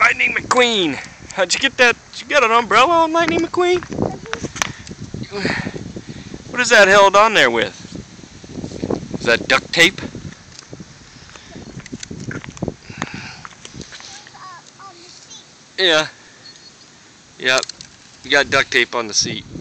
Lightning McQueen. How'd you get that? Did you get an umbrella on Lightning McQueen? What is that held on there with? Is that duct tape? Yeah. Yep. You got duct tape on the seat.